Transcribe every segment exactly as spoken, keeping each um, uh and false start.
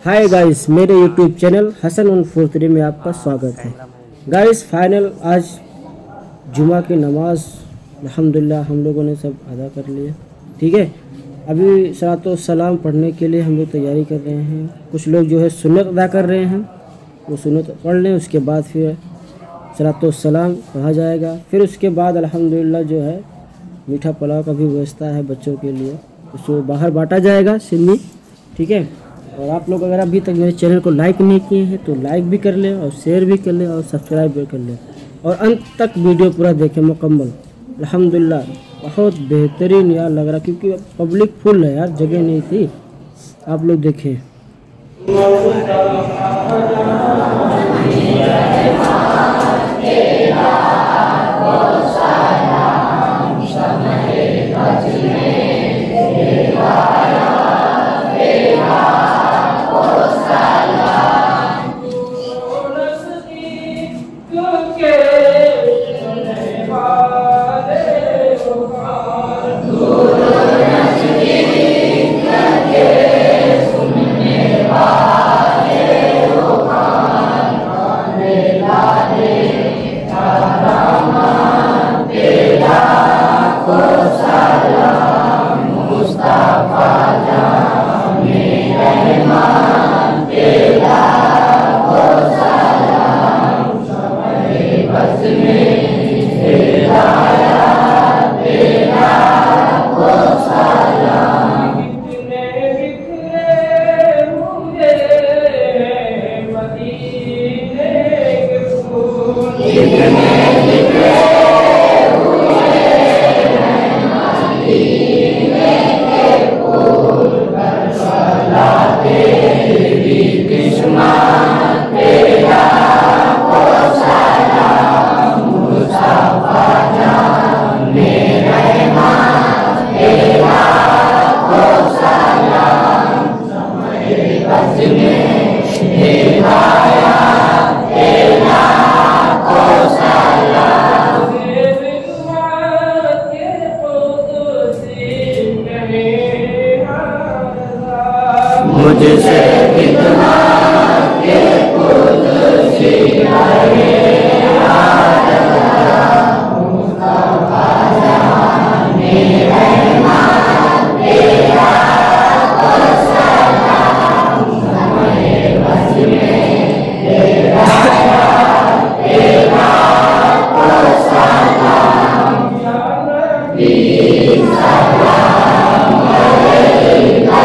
हाय guys, मेरे YouTube channel Hasan one four three में आपका स्वागत है। गाइस फाइनल आज जुमा की नमाज अल्हम्दुलिल्लाह हम लोगों ने सब अदा कर लिया। ठीक है, अभी सलातो सलाम पढ़ने के लिए हम लोग तैयारी कर रहे हैं। कुछ लोग जो है सुन्नत अदा कर रहे हैं, वो सुन्नत पढ़ लें, उसके बाद फिर सलातो सलाम पढ़ा जाएगा। फिर उसके बाद अल्हम्दुलिल्लाह जो है मीठा पुलाव का भी व्यवस्था है बच्चों के लिए, उसको बाहर बांटा जाएगा सिन्नी। ठीक है, और आप लोग अगर अभी तक मेरे चैनल को लाइक नहीं किए हैं तो लाइक भी कर लें और शेयर भी कर लें और सब्सक्राइब भी कर लें और अंत तक वीडियो पूरा देखें मुकम्मल। अल्हम्दुलिल्लाह बहुत बेहतरीन यार लग रहा, क्योंकि पब्लिक फुल है यार, जगह नहीं थी। आप लोग देखें। मुझसे कितना के कुदसी है मुस्तफा जाने रहमान तेरा को सलाम हमारे बस में तेरा तेरा को सलाम बीस सलाम अलैका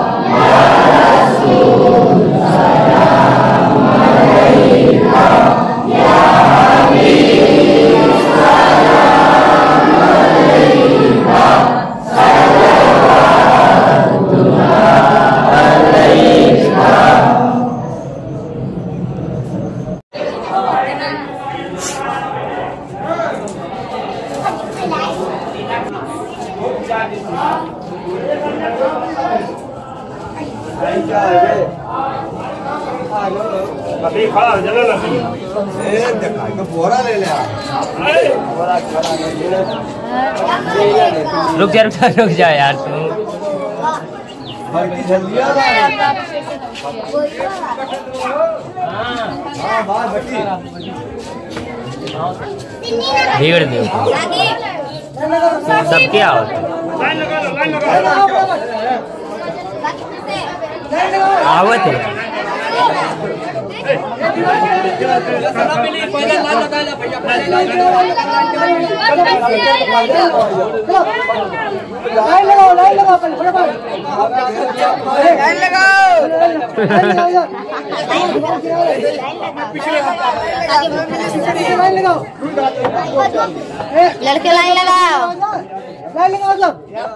अभी खड़ा जला लगी ए देखा का बोरा ले ले बोरा रुक जा रुक जा रुक जा यार तू भरती जल्दिया हां बाहर भट्टी भीड़ दे सब क्या होता लाइन लगा लो लाइन लगा आवत है लाइन लगाओ लाइन लगाओ लाइन लगाओ लाइन लगाओ लड़के लाइन लगाओ लाइन लगाओ सब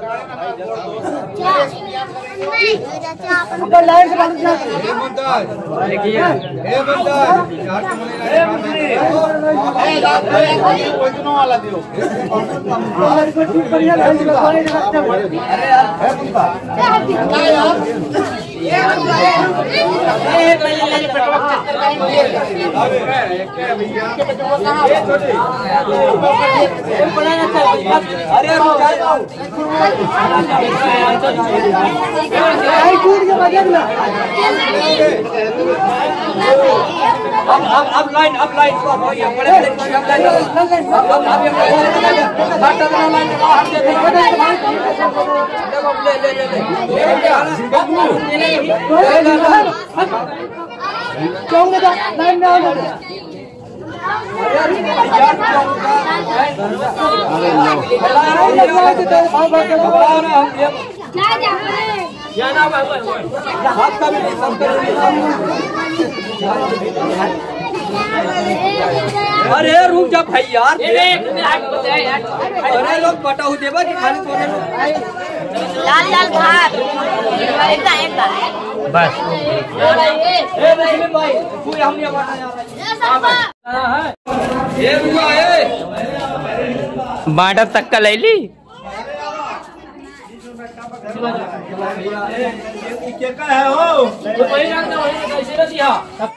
ऊपर लाइन से बांध ए मुद्दाज ए मुद्दाज यार तुमने ए कोई वाला दियो हमारी को बढ़िया लाइन लगाओ। अरे यार ए मुद्दा क्या यार अब अब अब लाइन अब लाइन को अब ये बड़े बड़े अब लाइन अब अब अब ये घाट का लाइन हम दे देखो ले ले ले ले चौंगे दा लाइन ना अरे यार यार चौंगा अरे लो हम ये या ना हाथ का भी सब कर अरे रुक जा भाई यार अरे लोग बताओ देवा कि खाली तोरे लाल लाल भात एकदा एकदा बस ए मुस्लिम भाई तू हम ये बात ये बुआ ए बाटा तक का ले ली क्या है हो? वही जानता वही कैसे दिया